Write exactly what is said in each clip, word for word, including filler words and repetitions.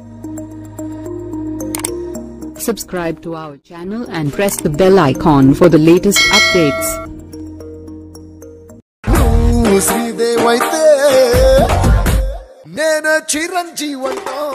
Subscribe to our channel and press the bell icon for the latest updates. Sridevi Nena Chiranjeevi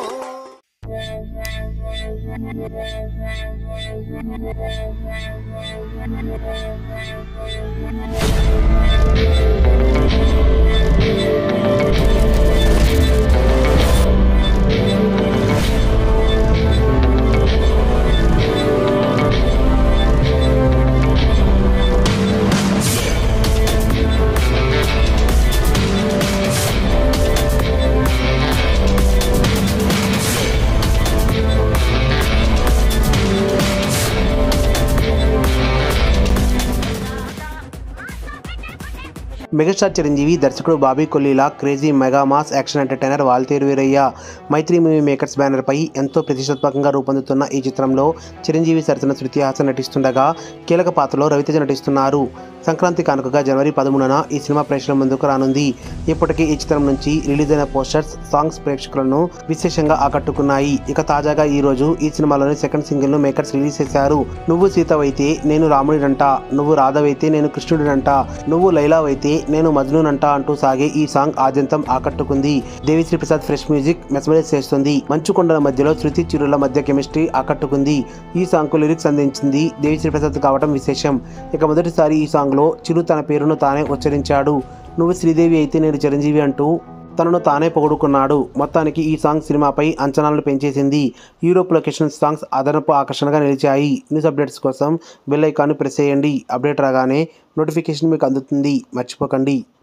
megastar Chiranjeevi దర్శకుడు బాబీ కొల్లీలా crazy mega mass action entertainer Waltair Veerayya Mythri movie makers banner పై ఎంతో ప్రతిష్టాత్మకంగా రూపొందుతున్న ఈ చిత్రంలో చిరంజీవి సరసన శృతి హాసన్ నటిస్తుండగా కీలక పాత్రలో రవితేజ నటిస్తున్నారు. సంక్రాంతి కానుకగా జనవరి పదమూడున ఈ సినిమా ప్రేక్షకుల ముందుకు రానుంది. ఇప్పటికే ఈ చిత్రం నుంచి రిలీజ్ అయిన పోస్టర్స్, సాంగ్స్ ప్రేక్షకులను విశేషంగా ఆకట్టుకున్నాయి. ఇక తాజాగా ఈ రోజు ఈ సినిమాలోని సెకండ్ సింగిల్ ను మేకర్స్ రిలీజ్ చేశారు. నువ్వు సీతవైతే నేను రాముడినంట, నువ్వు రాధవైతే నేను కృష్ణుడినంట, నువ్వు లైలావైతే నేను మజ్నూనంట అంటూ సాగే ఈ సాంగ్ ఆద్యంతం ఆకట్టుకుంది. Devi Sri Prasad fresh music mesmerize చేస్తుంది. మంచు కొండల మధ్యలో శృతి చిరుల మధ్య కెమిస్ట్రీ ఆకట్టుకుంది. ఈ సాంగ్ కు లిరిక్స్ అందించింది దేవిశ్రీ ప్రసాద్ కావడం విశేషం. ఇక మొదటిసారి ఈ సాంగ్ లో చిరు తన పేరును తానే ఉచ్చరించాడు. నువ్వు శ్రీదేవి అయితే నేను చిరంజీవి అంటూ తనను తానే పొగుడుకున్నాడు. మొత్తానికి ఈ సాంగ్ సినిమాపై అంచనాలను పెంచేసింది. యూరోప్ లొకేషన్ సాంగ్స్ అదనపు ఆకర్షణగా నిలిచాయి. న్యూస్ అప్డేట్స్ కోసం బెల్ ఐకాన్ ప్రెస్ చేయండి. అప్డేట్ రాగానే నోటిఫికేషన్ మీకు అందుతుంది. మర్చిపోకండి.